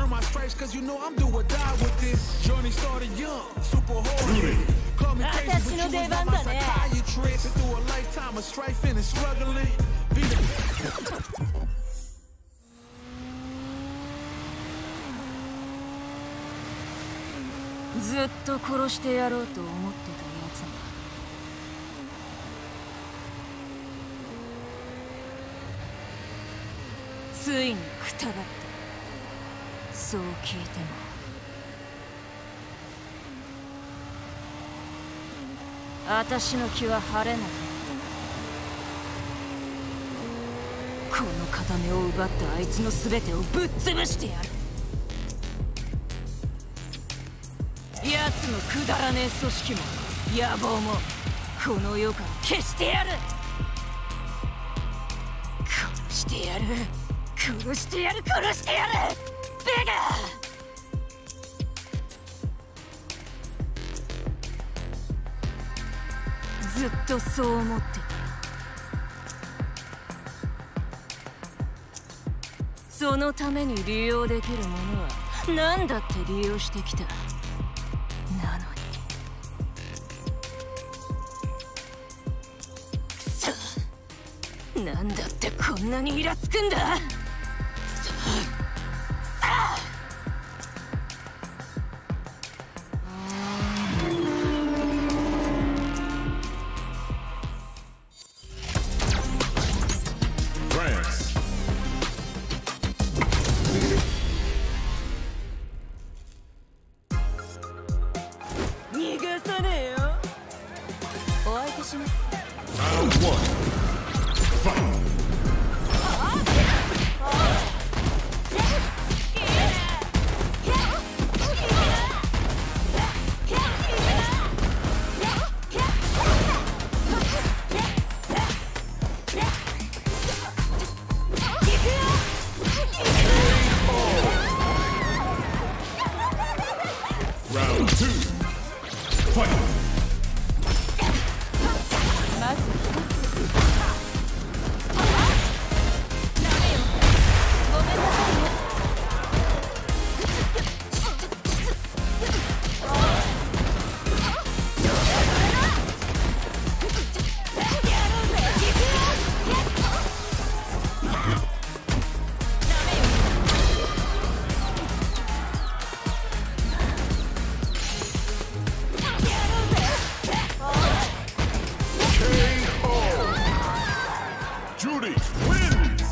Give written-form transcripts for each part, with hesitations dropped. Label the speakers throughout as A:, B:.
A: earn my stripes, cause you know I'm do or die with this. Journey started young, super hard. Call me crazy, but you was not my psychiatrist. Through a lifetime of strifing and struggling. Be the...
B: ずっと殺してやろうと思ってたやつがついにくたばった。そう聞いても私の気は晴れない。この片目を奪ったあいつの全てをぶっ潰してやる。奴のくだらねえ組織も野望もこの世から消してやる。殺してやる殺してやる殺してやる。ベガーずっとそう思ってた。そのために利用できるものは何だって利用してきた。なのにくそ、なんだってこんなにイラつくんだ。
C: Juri wins!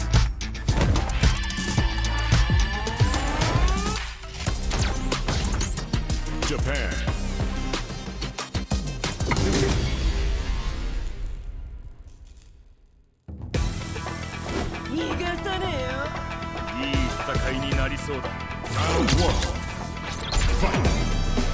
C: Japan.
B: 逃がさねえよ。
D: いい戦いになりそうだ。
C: Round 1. Fight!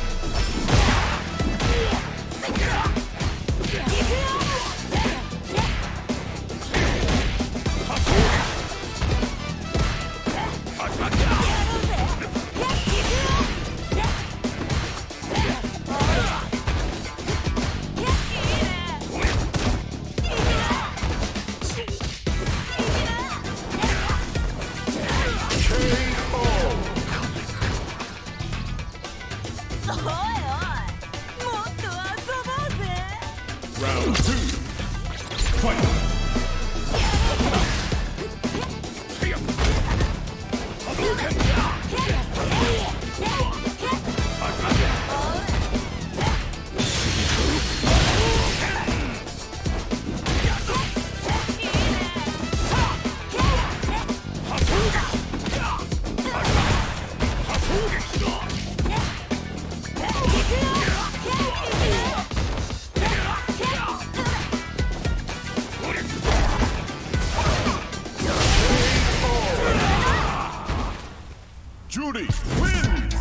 C: ジュリー wins!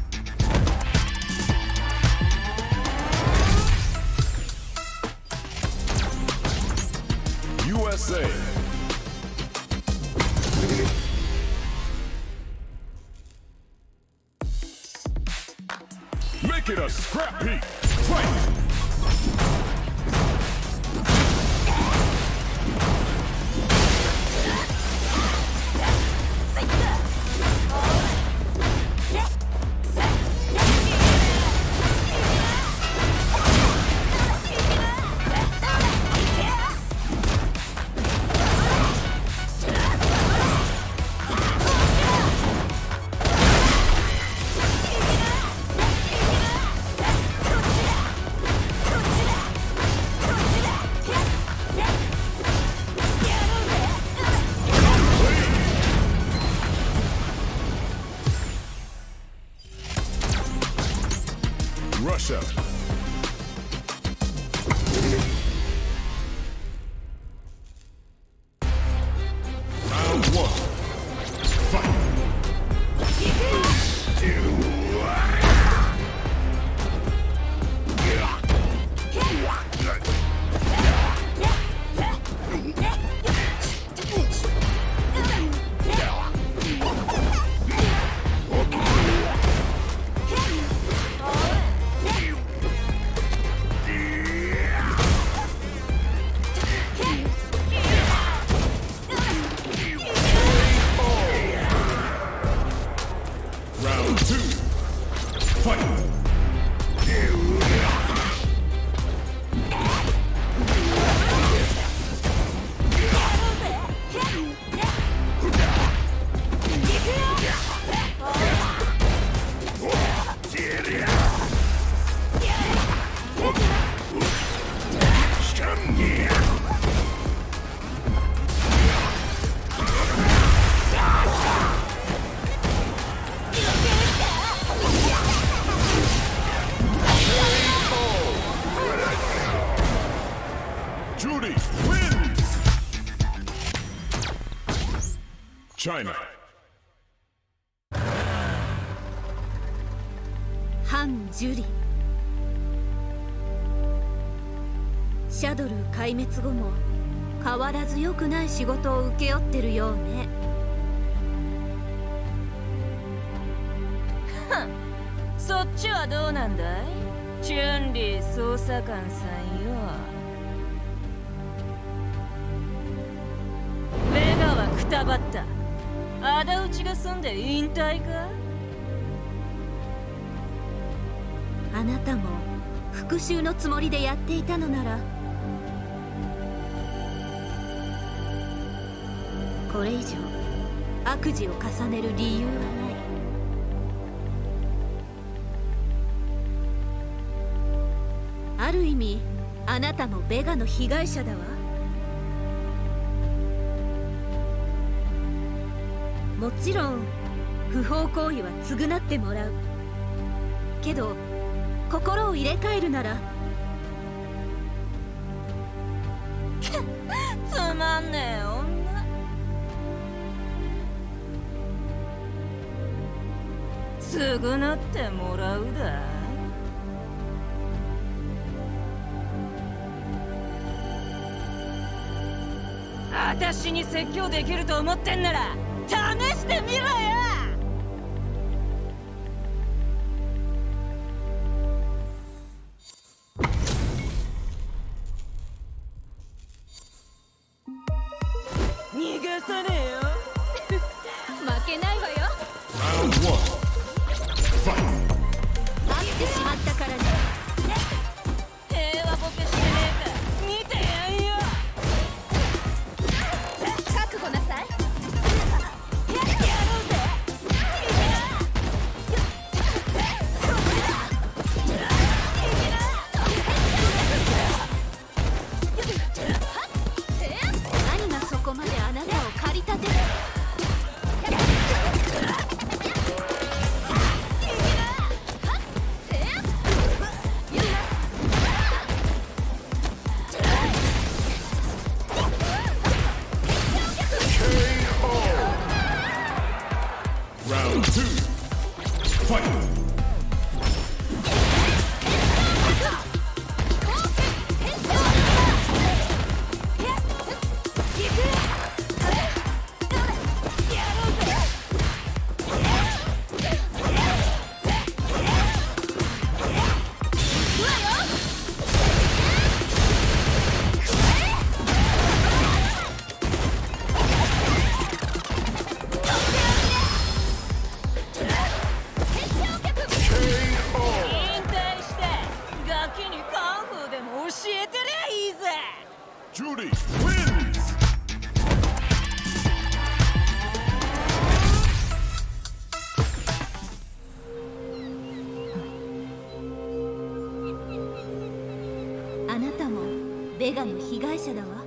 C: USA. Make it a scrappy fight! Crusher. Round one. Fight. Round two. Fight. Juri wins! China.
B: 反ジュリ。シャドル壊滅後も変わらず良くない仕事を請け負ってるようね。そっちはどうなんだい、チュンリー捜査官さんよ。ベガはくたばった。仇討ちが済んで引退か。あなたも復讐のつもりでやっていたのなら、これ以上悪事を重ねる理由はない。ある意味あなたもベガの被害者だわ。もちろん不法行為は償ってもらうけど、心を入れ替えるならつまんねえ女、償ってもらうだ。私に説教できると思ってんなら試してみろよ。逃がさねえよ負けないわよ。
C: Round one. Fight.
B: 会ってしまったからね。平和ボケしてねえか見てやんよ。覚悟なさい。やろうぜ。何がそこまであなたを駆り立てる。
C: Round two. Fight. Juri wins!
B: あなたもベガの被害者だわ。